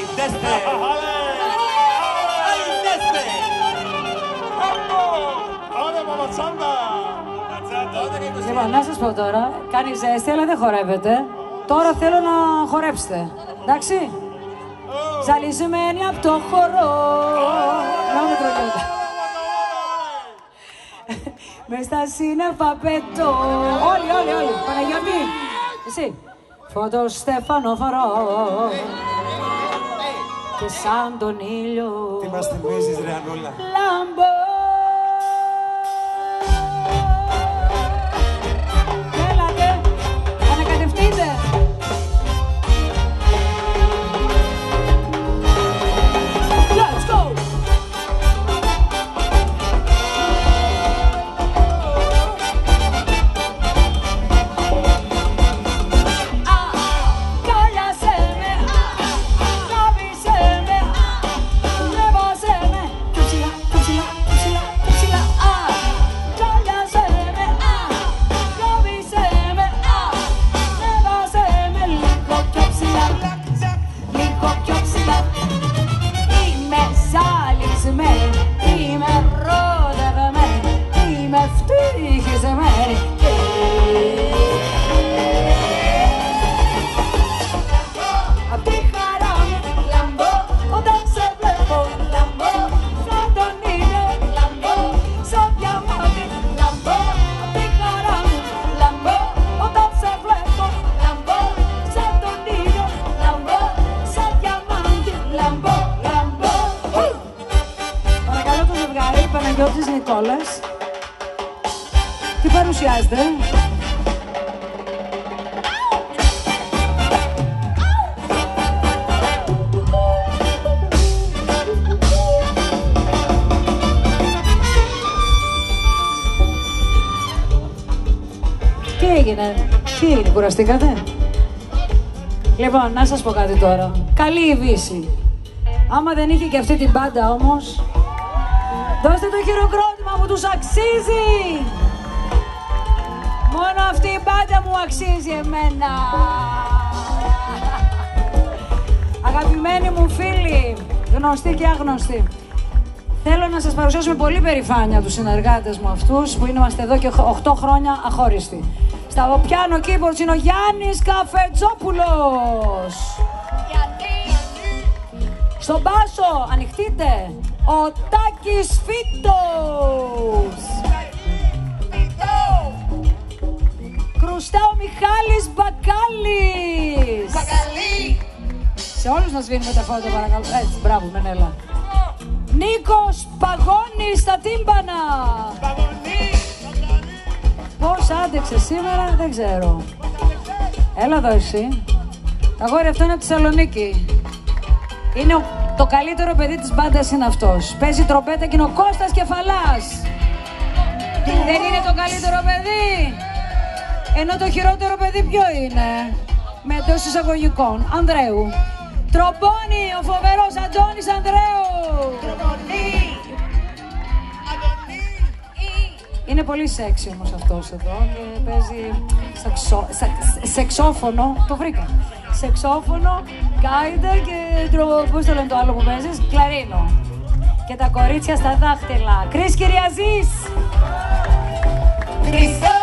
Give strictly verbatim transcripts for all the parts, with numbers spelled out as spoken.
destre! Ai, destre! Ωραία, μαματσάντα! Λοιπόν, να σας πω τώρα, κάνει ζέστη, αλλά δεν χορεύετε. Τώρα θέλω να χορέψετε. Εντάξει? Ζαλισμένοι από το χορό. Να με τρογιώτε. Μες στα σύννεφα πετώ. Όλοι, όλοι, όλοι. Παναγιώτη, εσύ. Φωτό Στέφανο φορώ. Και σαν τον ήλιο. Τι μας θυμίζεις, ρε Ανούλα. Λάμπω. Έλατε, ανακατευτείτε. Let's go. Παναγιώτης Νικόλας. Τι παρουσιάζετε? Τι έγινε, τι έγινε, κουραστήκατε? Λοιπόν, να σας πω κάτι τώρα. Καλή η Βύση. Άμα δεν είχε και αυτή την πάντα όμως, δώστε το χειροκρότημα που τους αξίζει! Μόνο αυτή η μπάντα μου αξίζει εμένα! Αγαπημένοι μου φίλοι, γνωστοί και άγνωστοι, θέλω να σας παρουσιάσω με πολύ περηφάνεια τους συνεργάτες μου αυτούς που είμαστε εδώ και οκτώ χρόνια αχώριστοι. Στα πιάνο keyboards είναι ο Γιάννης Καφετζόπουλος. Στον μπάσο, ανοιχτείτε, ο Τάκης Φίτος. Κρουστά ο Μιχάλης Μπακάλης. Μπακαλή. Σε όλους να σβήνουμε τα φώτα παρακαλώ. Έτσι, μπράβο Μενέλα. Νίκος Παγώνης στα τύμπανα. Παγωνή. Πώς άντεξε σήμερα, δεν ξέρω. Έλα εδώ εσύ. Τα αγόρι αυτό είναι από τη Θεσσαλονίκη. Είναι ο, το καλύτερο παιδί της μπάντας είναι αυτός. Παίζει τροπέτα και είναι ο Κώστας Κεφαλάς. Δεν είναι το καλύτερο παιδί. Ενώ το χειρότερο παιδί ποιο είναι? Με εντός εισαγωγικών. Ανδρέου. Τρομπόνι, ο φοβερός Αντώνης Ανδρέου. Τροπονή. Αντωνή. Είναι πολύ σεξι όμως αυτός εδώ και παίζει σαξο, σα, σεξόφωνο. Το βρήκα. Σεξόφωνο, κάιντα και τρο, πώς το λένε το άλλο που παίζεις, κλαρίνο. Και τα κορίτσια στα δάχτυλα. Κρίς Κυριαζής. Χριστό.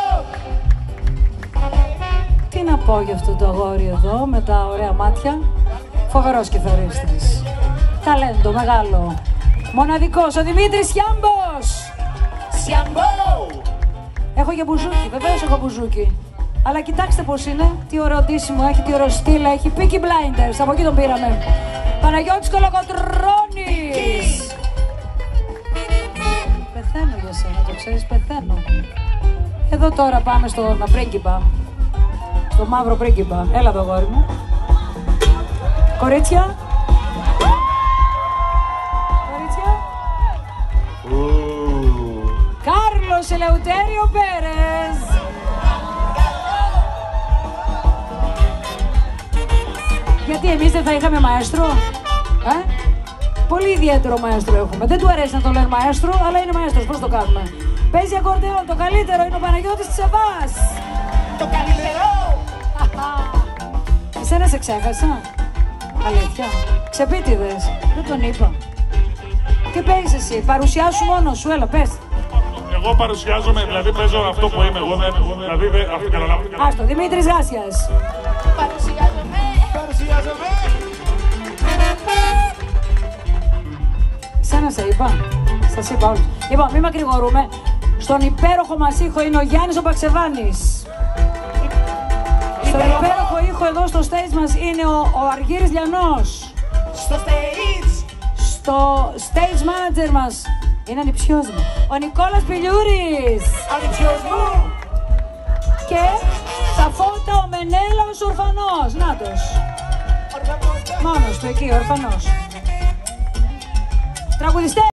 Τι να πω για αυτό το αγόρι εδώ με τα ωραία μάτια. Φοβερός κιθαρίστης. Ταλέντο μεγάλο. Μοναδικός ο Δημήτρης Σιάμπος. Σιαμπό. Έχω και μπουζούκι, βεβαίως έχω μπουζούκι. Αλλά κοιτάξτε πώς είναι, τι ωραίο ντύσιμο έχει, τι ωραίο στυλ έχει. Peaky Blinders, από εκεί τον πήραμε. Παναγιώτης Κολοκοτρώνης. Πεθαίνω για σένα, το ξέρεις, πεθαίνω. Εδώ τώρα πάμε στο πρίγκιπα. Στο μαύρο πρίγκιπα. Έλα εδώ, γόρι μου. Κορίτσια. Κορίτσια. Κάρλος Ελεουτέριο Πέρες. Γιατί εμείς δεν θα είχαμε μαέστρο, ε? Πολύ ιδιαίτερο μαέστρο έχουμε. Δεν του αρέσει να το λένε μαέστρο, αλλά είναι μαέστρος. Πώς το κάνουμε? Παίζει ακορντεόν, το καλύτερο είναι ο Παναγιώτης Τσεβάς. Το καλύτερο. Εσένα σε ξέχασα. Αλήθεια. Ξεπίτηδες. Δεν τον είπα. Τι παίζεις εσύ, παρουσιάσου μόνος σου, έλα πες. Εγώ παρουσιάζομαι, δηλαδή παίζω αυτό που είμαι εγώ, δεν, δηλαδή δεν, αυτό καταλάβω. Άστο, Δημήτρης Γάσιας. Παρουσιάζομαι. Παρουσιάζομαι. Σένα σε είπα. Σας είπα όλους. Λοιπόν, μην μακρηγορούμε. Στον υπέροχο μας ήχο είναι ο Γιάννης ο Παξεβάνης. Στον υπέροχο ήχο εδώ στο stage μας είναι ο, ο Αργύρης Λιανός. Στο stage. Στο stage manager μας είναι ανιψιός μου, ο Νικόλας Πηλιούρης. Ανιψιός μου. Και στα φώτα ο Μενέλαος ορφανός. Νάτος. Μόνος του εκεί, ορφανός. Τραγουδιστές.